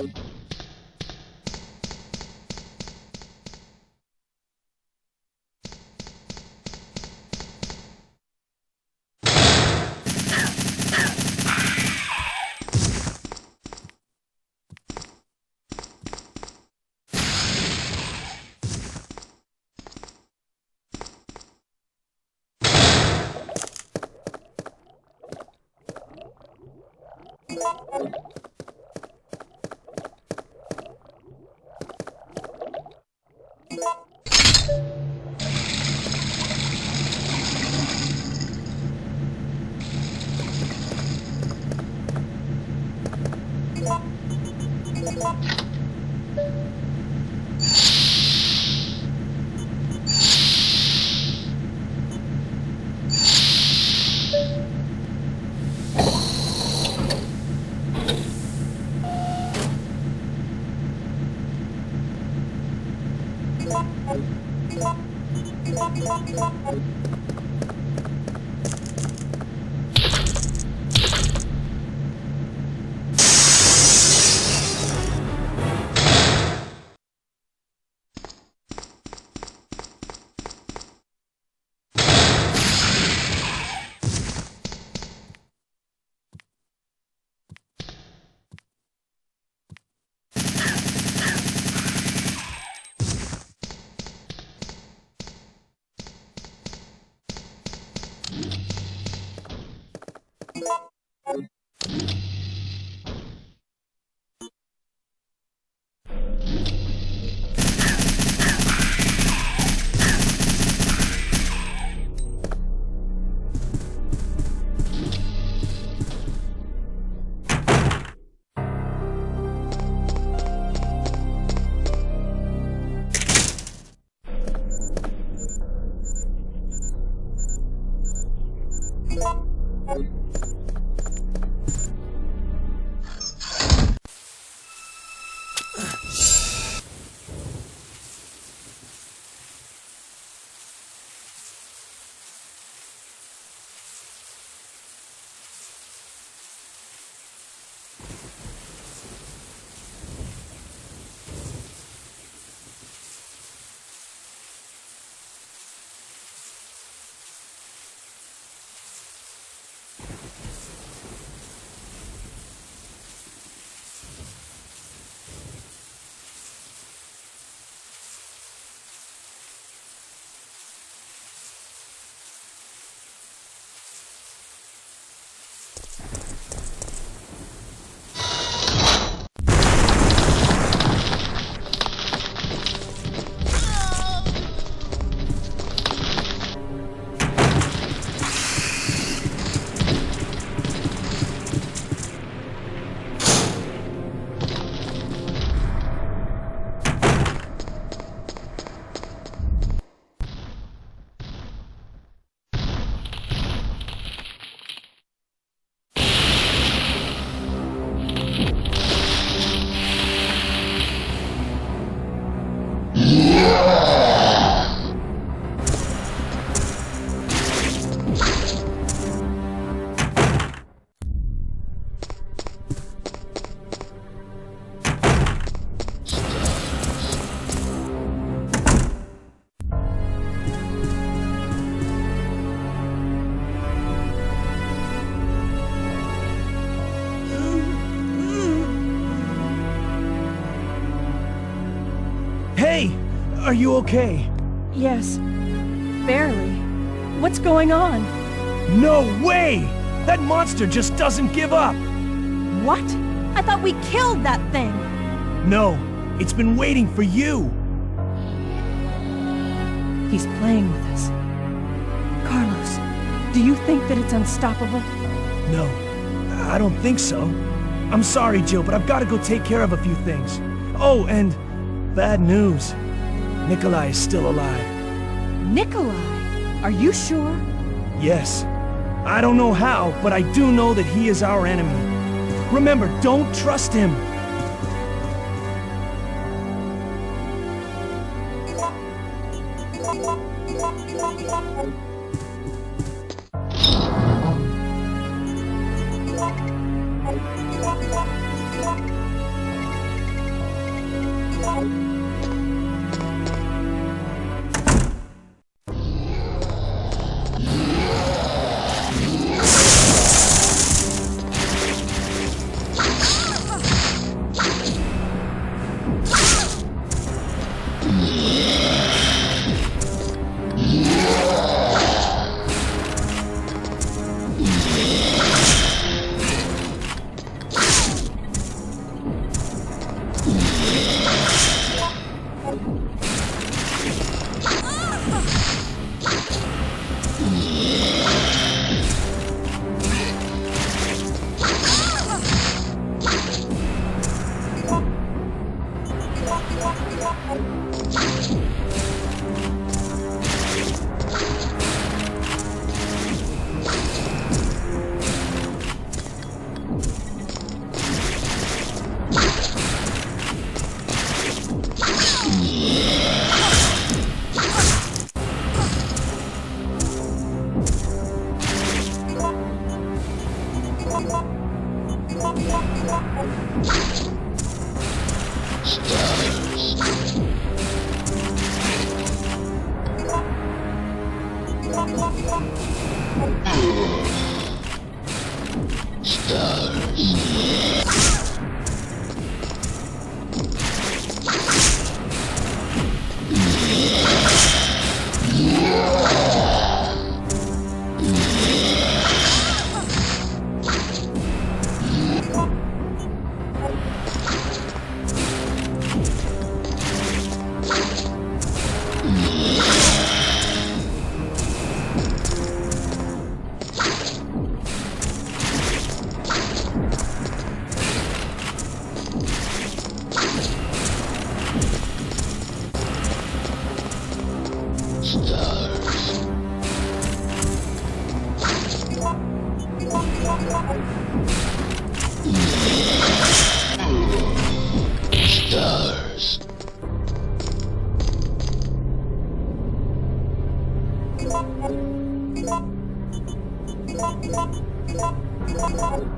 Hey! Are you okay? Yes. Barely. What's going on? No way! That monster just doesn't give up! What? I thought we killed that thing! No, it's been waiting for you! He's playing with us. Carlos, do you think that it's unstoppable? No, I don't think so. I'm sorry, Jill, but I've got to go take care of a few things. Oh, and bad news. Nikolai is still alive. Nikolai? Are you sure? Yes. I don't know how, but I do know that he is our enemy. Remember, don't trust him. Stars.